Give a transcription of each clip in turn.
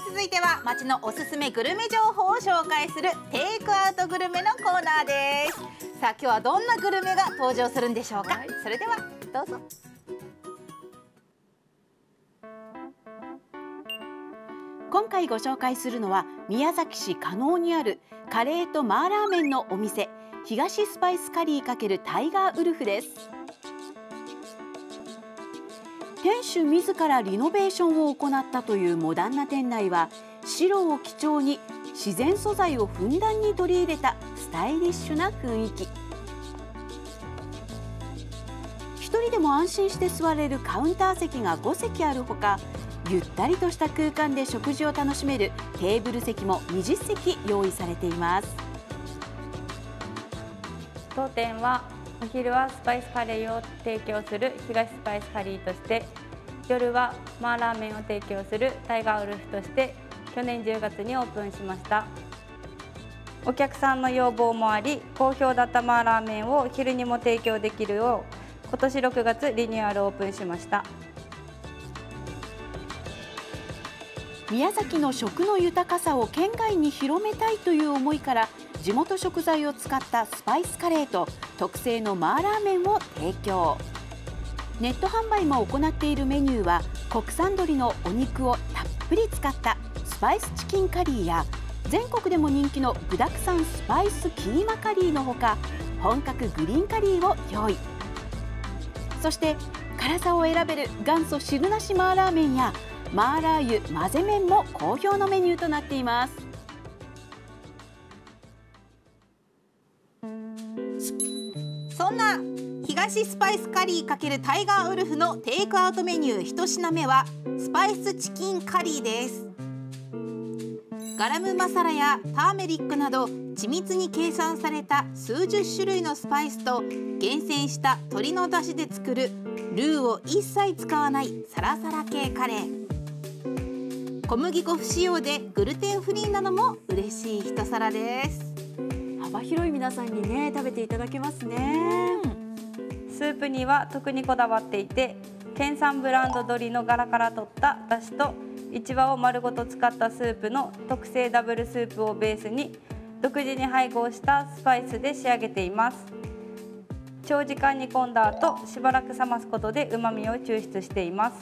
続いては街のおすすめグルメ情報を紹介するテイクアウトグルメのコーナーです。さあ今日はどんなグルメが登場するんでしょうか。それではどうぞ。 今回ご紹介するのは宮崎市加納にあるカレーとマーラーメンのお店、東スパイスカリー×タイガーウルフです。店主自らリノベーションを行ったというモダンな店内は、白を基調に自然素材をふんだんに取り入れたスタイリッシュな雰囲気。一人でも安心して座れるカウンター席が5席あるほか、ゆったりとした空間で食事を楽しめるテーブル席も20席用意されています。 当店はお昼はスパイスカレーを提供する東スパイスカリーとして、夜はマーラーメンを提供するタイガーウルフとして去年10月にオープンしました。お客さんの要望もあり、好評だったマーラーメンを昼にも提供できるよう今年6月リニューアルオープンしました。 宮崎の食の豊かさを県外に広めたいという思いから、地元食材を使ったスパイスカレーと特製のマーラーメンを提供。ネット販売も行っているメニューは、国産鶏のお肉をたっぷり使ったスパイスチキンカリーや、全国でも人気の具だくさんスパイスキーマカリーのほか、本格グリーンカリーを用意。そして辛さを選べる元祖汁なしマーラーメンやマーラー油混ぜ麺も好評のメニューとなっています。 そんな東スパイスカリー×タイガーウルフのテイクアウトメニュー1品目はスパイスチキンカリーです。ガラムマサラやターメリックなど緻密に計算された数十種類のスパイスと厳選した鶏の出汁で作るルーを一切使わないサラサラ系カレー。小麦粉不使用でグルテンフリーなのも嬉しい一皿です。 幅広い皆さんにね、食べていただけますね。 スープには特にこだわっていて、県産ブランド鶏のガラから取っただしと1羽を丸ごと使ったスープの特製ダブルスープをベースに独自に配合したスパイスで仕上げています。長時間煮込んだ後、しばらく冷ますことで旨味を抽出しています。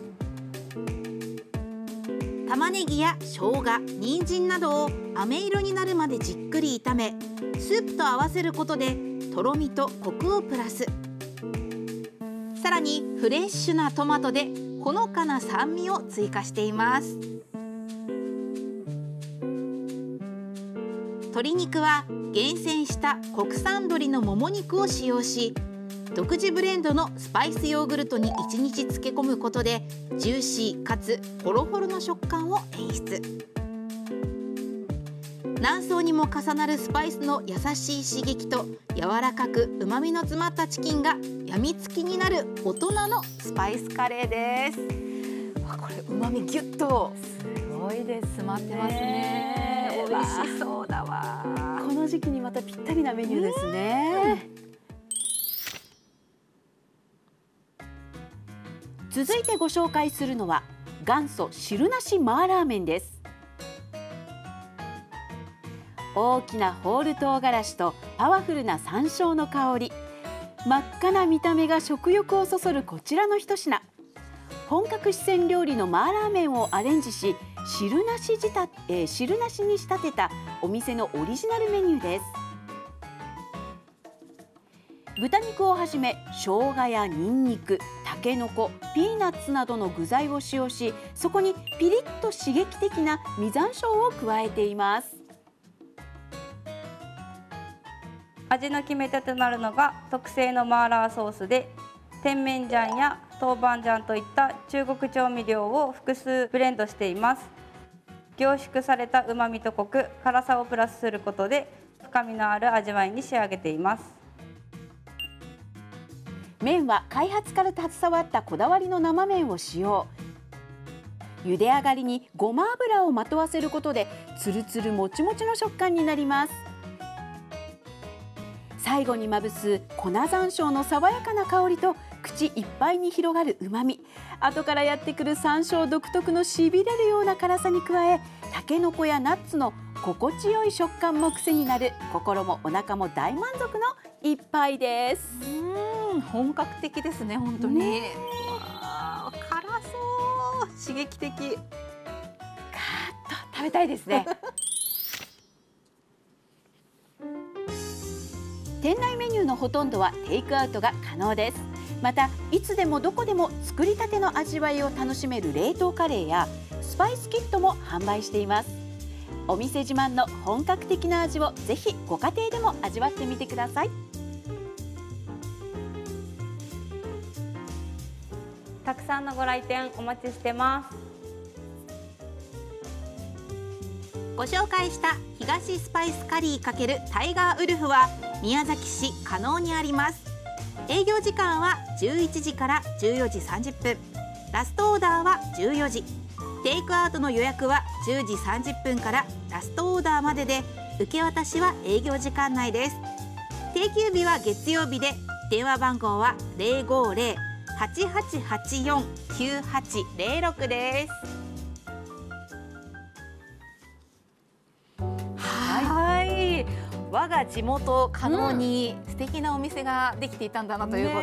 玉ねぎや生姜、人参などを飴色になるまでじっくり炒め、スープと合わせることでとろみとコクをプラス。さらにフレッシュなトマトでほのかな酸味を追加しています。鶏肉は厳選した国産鶏のもも肉を使用し、独自ブレンドのスパイスヨーグルトに1日漬け込むことでジューシーかつホロホロの食感を演出。何層にも重なるスパイスの優しい刺激と柔らかくうまみの詰まったチキンがやみつきになる大人のスパイスカレーです。これうまみギュッとすごいです詰まってますね。美味しそうだわ。 この時期にまたぴったりなメニューですね。続いてご紹介するのは元祖汁なしマーラーメンです。大きなホール唐辛子とパワフルな山椒の香り、真っ赤な見た目が食欲をそそるこちらの一品。本格四川料理のマーラーメンをアレンジし、汁なしに仕立てたお店のオリジナルメニューです。豚肉をはじめ生姜やニンニク、たけのこ、ピーナッツなどの具材を使用し、そこにピリッと刺激的な実山椒を加えています。 味の決め手となるのが特製のマーラーソースで、甜麺醤や豆板醤といった中国調味料を複数ブレンドしています。凝縮されたうまみとコク、辛さをプラスすることで深みのある味わいに仕上げています。 麺は開発から携わったこだわりの生麺を使用。茹で上がりにごま油をまとわせることでつるつるもちもちの食感になります。最後にまぶす粉山椒の爽やかな香りと口いっぱいに広がる旨味、後からやってくる山椒独特のしびれるような辛さに加え、たけのこやナッツの心地よい食感も癖になる、心もお腹も大満足の一杯です。 本格的ですね、本当に。わあ、辛そう、刺激的。 ガーッと食べたいですね。店内メニューのほとんどはテイクアウトが可能です。またいつでもどこでも作りたての味わいを楽しめる冷凍カレーやスパイスキットも販売しています。お店自慢の本格的な味をぜひご家庭でも味わってみてください。 たくさんのご来店お待ちしてます。 ご紹介した東スパイスカリー×タイガーウルフは宮崎市加納にあります。営業時間は11時から14時30分、ラストオーダーは14時、テイクアウトの予約は10時30分からラストオーダーまでで、受け渡しは営業時間内です。定休日は月曜日で、電話番号は050-8884-9806です。はい、我が地元加納に素敵なお店ができていたんだなということ、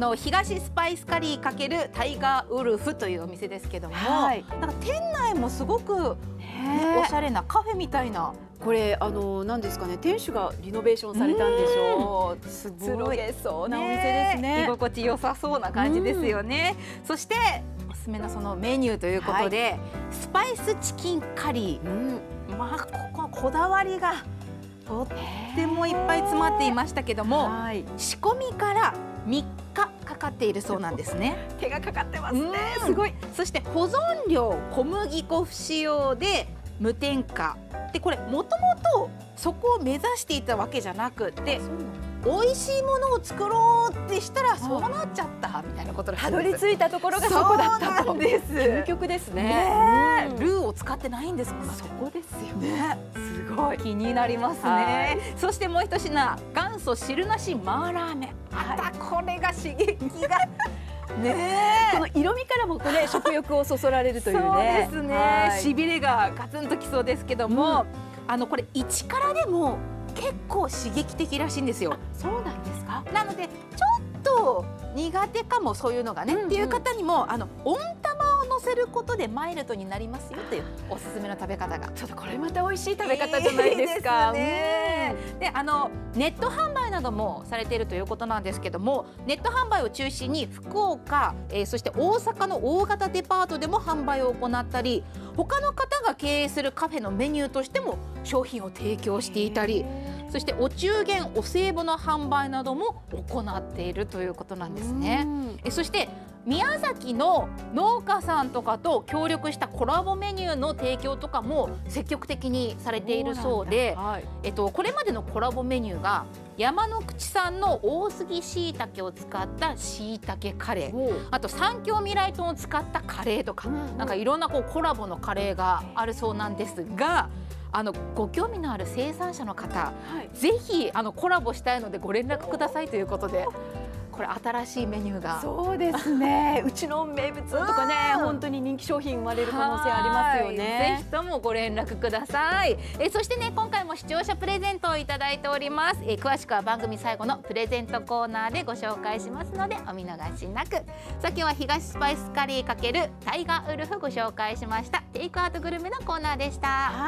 東スパイスカリー×タイガーウルフというお店ですけども、なんか店内もすごく、おしゃれなカフェみたいな。 これ何ですかね、店主がリノベーションされたんでしょう。 すくつろげそうなお店ですね。 居心地良さそうな感じですよね。そしておすすめのそのメニューということで、スパイスチキンカリー、まあこだわりがとってもいっぱい詰まっていましたけども、仕込みから3日かかっているそうなんですね。 手がかかってますね。 すごい。そして保存料小麦粉不使用で無添加で、これもともとそこを目指していたわけじゃなくて、美味しいものを作ろうってしたらそうなっちゃったみたいなことらしいんです。 たどり着いたところがそこだったと。究極ですね。 ルーを使ってないんですもん。 そこですよね。すごい気になりますね。そしてもう一品、元祖汁なしマーラーメン。またこれが刺激がこの色味からもね、食欲をそそられるというね。 そうですね。しびれがガツンときそうですけども、これ一からでも結構刺激的らしいんですよ。 そうなんですか。 なのでちょっと苦手かも、そういうのがね、っていう方にも温玉を乗せることでマイルドになりますよというおすすめの食べ方が。 ちょっとこれまた美味しい食べ方じゃないですか。 で、ネット販売などもされているということなんですけども、ネット販売を中心に福岡、そして大阪の大型デパートでも販売を行ったり、他の方が経営するカフェのメニューとしても商品を提供していたり、そしてお中元お歳暮の販売なども行っているということなんですね。そして宮崎の農家さんとかと協力したコラボメニューの提供とかも積極的にされているそうで、これまでのコラボメニューが山の口産の大杉しいたけを使ったしいたけカレー、あと三協未来豚を使ったカレーとか、なんかいろんなコラボのカレーがあるそうなんですが、ご興味のある生産者の方、ぜひコラボしたいのでご連絡くださいということで、これ新しいメニューが。 そうですね。うちの名物とかね、本当に人気商品生まれる可能性ありますよね。 ぜひともご連絡ください。そしてね、今回も視聴者プレゼントをいただいております。詳しくは番組最後のプレゼントコーナーでご紹介しますのでお見逃しなく。さあ今日は東スパイスカリー×タイガーウルフご紹介しました。テイクアウトグルメのコーナーでした。